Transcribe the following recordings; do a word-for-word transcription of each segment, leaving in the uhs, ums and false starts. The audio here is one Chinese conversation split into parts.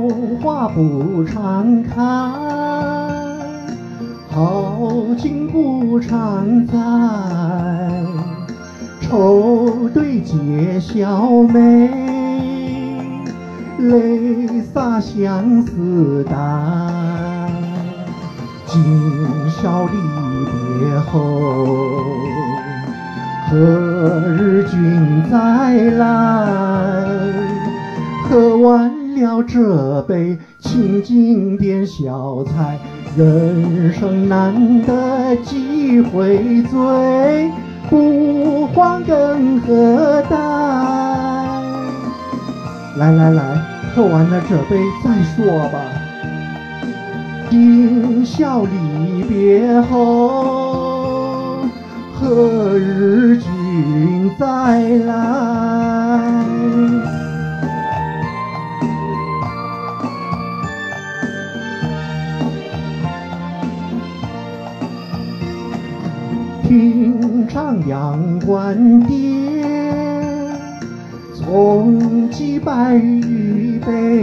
花不常开，好景不常在。愁对解笑眉，泪洒相思带。今宵离别后，何日君再来？喝完了这杯清静点小菜，人生难得几回醉，不欢更何待？来来来，喝完了这杯再说吧。今宵离别后，何日君再来？听唱阳关殿，从击白玉杯，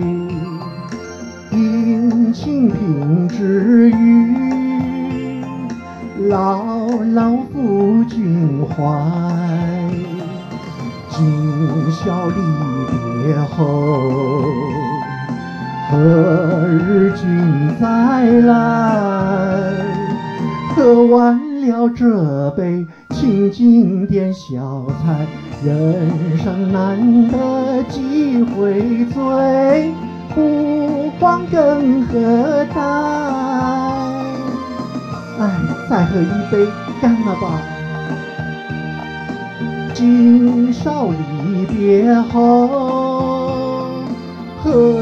殷勤品之语，牢牢付君怀。今宵离别后，何日君再来？喝完了这杯清静点小菜，人生难得几回醉，不欢更何待？哎，再喝一杯，干了吧！今宵离别后，何